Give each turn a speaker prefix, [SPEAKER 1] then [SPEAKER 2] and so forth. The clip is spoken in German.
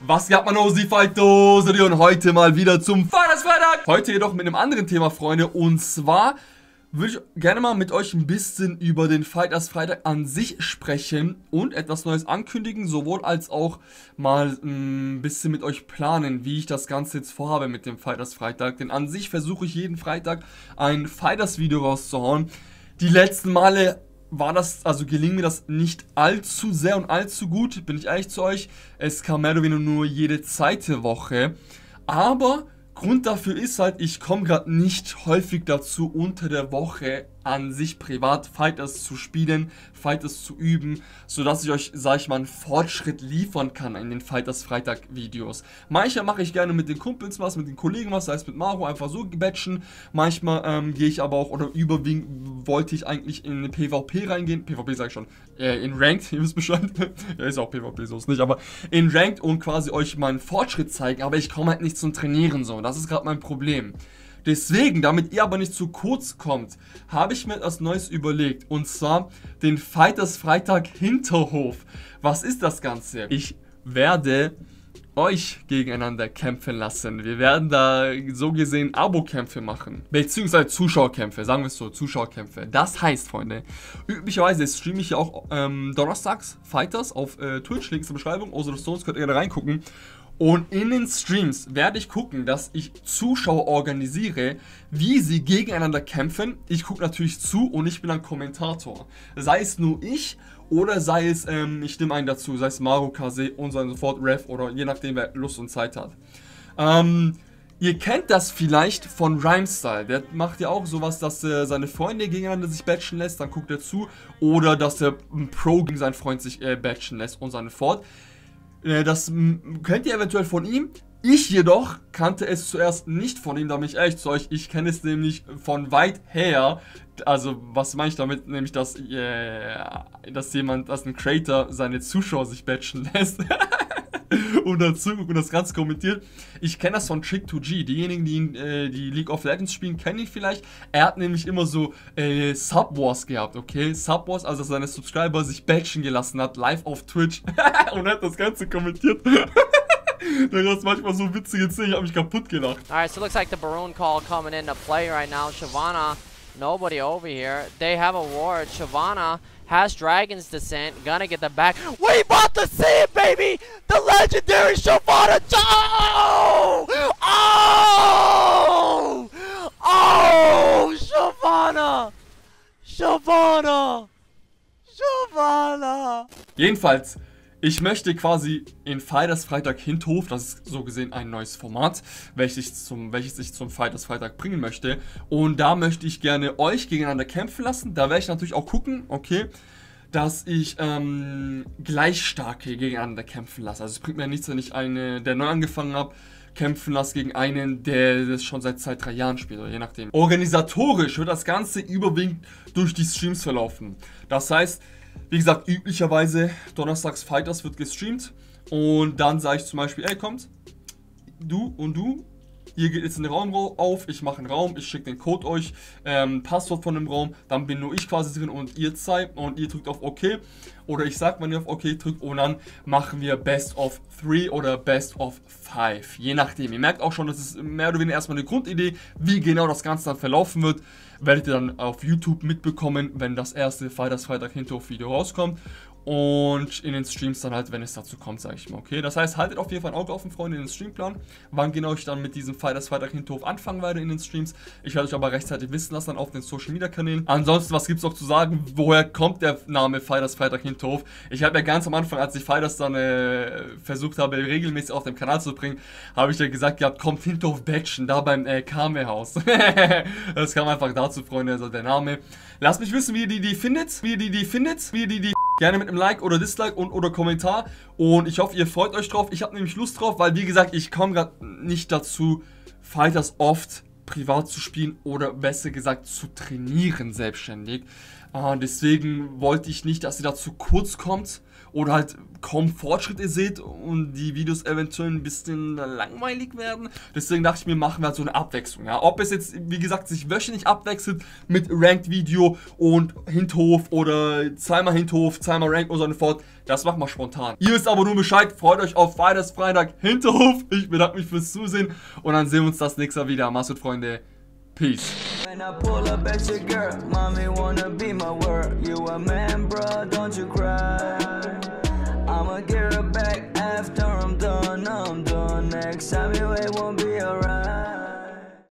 [SPEAKER 1] Was gab man aus die Fight-Dose? Und heute mal wieder zum Freitag. Heute jedoch mit einem anderen Thema, Freunde. Und zwar würde ich gerne mal mit euch ein bisschen über den Fighters Freitag an sich sprechen und etwas Neues ankündigen, sowohl als auch mal ein bisschen mit euch planen, wie ich das Ganze jetzt vorhabe mit dem Fighters Freitag. Denn an sich versuche ich jeden Freitag ein Fighters Video rauszuhauen. Die letzten Male geling mir das nicht allzu sehr und allzu gut, bin ich ehrlich zu euch. Es kam mehr oder weniger nur jede zweite Woche, aber Grund dafür ist halt, ich komme gerade nicht häufig dazu, unter der Woche an sich privat Fighters zu spielen, Fighters zu üben, sodass ich euch, sag ich mal, einen Fortschritt liefern kann in den Fighters Freitag Videos. Manchmal mache ich gerne mit den Kumpels was, mit den Kollegen was, sei es mit Maro, einfach so batchen. Manchmal gehe ich aber auch, oder überwiegend wollte ich eigentlich in eine PvP reingehen, PvP sage ich schon, in Ranked, ihr wisst Bescheid, ja ist auch PvP, so ist nicht, aber in Ranked und quasi euch meinen Fortschritt zeigen, aber ich komme halt nicht zum Trainieren so, das ist gerade mein Problem. Deswegen, damit ihr aber nicht zu kurz kommt, habe ich mir etwas Neues überlegt. Und zwar den Fighters Freitag Hinterhof. Was ist das Ganze? Ich werde euch gegeneinander kämpfen lassen. Wir werden da so gesehen Abo-Kämpfe machen. Beziehungsweise Zuschauerkämpfe, sagen wir es so, Zuschauerkämpfe. Das heißt, Freunde, üblicherweise streame ich ja auch donnerstags Fighters auf Twitch, Links in der Beschreibung. Ozone Stones, könnt ihr gerne reingucken. Und in den Streams werde ich gucken, dass ich Zuschauer organisiere, wie sie gegeneinander kämpfen. Ich gucke natürlich zu und ich bin ein Kommentator. Sei es nur ich oder sei es, ich nehme einen dazu, sei es Maro, Kase und so sofort, Rev oder je nachdem, wer Lust und Zeit hat. Ihr kennt das vielleicht von Rhymestyle. Der macht ja auch sowas, dass er seine Freunde gegeneinander sich batchen lässt, dann guckt er zu. Oder dass der Pro gegen seinen Freund sich batchen lässt und so fort. Das kennt ihr eventuell von ihm. Ich jedoch kannte es zuerst nicht von ihm, da bin ich ehrlich zu euch. Ich kenne es nämlich von weit her. Also, was meine ich damit? Nämlich, dass ein Creator seine Zuschauer sich batchen lässt. Und dazu und das Ganze kommentiert. Ich kenne das von Trick2G. Diejenigen, die League of Legends spielen, kennen ihn vielleicht. Er hat nämlich immer so Subwars gehabt, okay? Subwars, also dass seine Subscriber sich batchen gelassen hat, live auf Twitch. Und hat das Ganze kommentiert. Da gab es manchmal so witzige Szenen, ich habe mich kaputt gelacht.
[SPEAKER 2] Alright, so it looks like the Baroon call coming into play right now. Shyvana, nobody over here. They have a ward. Shyvana has Dragon's Descent, gonna get the back. We about to see it, baby! The legendary Shyvana! Oh! Oh! Oh! Shyvana! Shyvana! Shyvana!
[SPEAKER 1] Jedenfalls, ich möchte quasi in Fighters Freitag Hinterhof, das ist so gesehen ein neues Format, welches ich zum Fighters Freitag bringen möchte. Und da möchte ich gerne euch gegeneinander kämpfen lassen. Da werde ich natürlich auch gucken, okay, dass ich gleich starke gegeneinander kämpfen lasse. Also es bringt mir nichts, wenn ich einen, der neu angefangen habe, kämpfen lasse gegen einen, der das schon seit 2-3 Jahren spielt, oder je nachdem. Organisatorisch wird das Ganze überwiegend durch die Streams verlaufen. Das heißt, wie gesagt, üblicherweise donnerstags Fighters wird gestreamt und dann sage ich zum Beispiel, ey, kommt, du und du, ihr geht jetzt in den Raum auf, ich mache einen Raum, ich schicke den Code euch, Passwort von dem Raum, dann bin nur ich quasi drin und ihr zeigt und ihr drückt auf OK oder ich sag, wenn ihr auf OK drückt und dann machen wir Best of 3 oder Best of 5, je nachdem. Ihr merkt auch schon, das ist mehr oder weniger erstmal eine Grundidee, wie genau das Ganze dann verlaufen wird, werdet ihr dann auf YouTube mitbekommen, wenn das erste Fighters Freitag Hinterhof Video rauskommt. Und in den Streams dann halt, wenn es dazu kommt, sage ich mal, okay? Das heißt, haltet auf jeden Fall ein Auge offen, Freunde, in den Streamplan, wann genau ich dann mit diesem Fighters Freitag Hinterhof anfangen werde in den Streams. Ich werde euch aber rechtzeitig wissen lassen, dann auf den Social Media Kanälen. Ansonsten, was gibt es noch zu sagen? Woher kommt der Name Fighters Freitag Hinterhof? Ich habe ja ganz am Anfang, als ich Fighters dann versucht habe, regelmäßig auf dem Kanal zu bringen, habe ich ja gesagt, ja, kommt Hinterhof Batchen, da beim Kame-Haus. Das kam einfach dazu, Freunde, also der Name. Lasst mich wissen, wie ihr die findet, gerne mit einem Like oder Dislike und oder Kommentar. Und ich hoffe, ihr freut euch drauf. Ich habe nämlich Lust drauf, weil wie gesagt, ich komme gerade nicht dazu, Fighters oft privat zu spielen oder besser gesagt zu trainieren selbstständig. Deswegen wollte ich nicht, dass ihr dazu kurz kommt oder halt kaum Fortschritt ihr seht und die Videos eventuell ein bisschen langweilig werden. Deswegen dachte ich mir, machen wir halt so eine Abwechslung. Ja? Ob es jetzt, wie gesagt, sich wöchentlich abwechselt mit Ranked-Video und Hinterhof oder zweimal Hinterhof, zweimal Ranked und so fort, das machen wir spontan. Ihr wisst aber nur Bescheid, freut euch auf Fighters Freitag Hinterhof. Ich bedanke mich fürs Zusehen und dann sehen wir uns das nächste Mal wieder. Macht's gut, Freunde. Peace.
[SPEAKER 3] When I pull up at your girl, mommy wanna be my world. You a man, bro, don't you cry. I'ma get her back after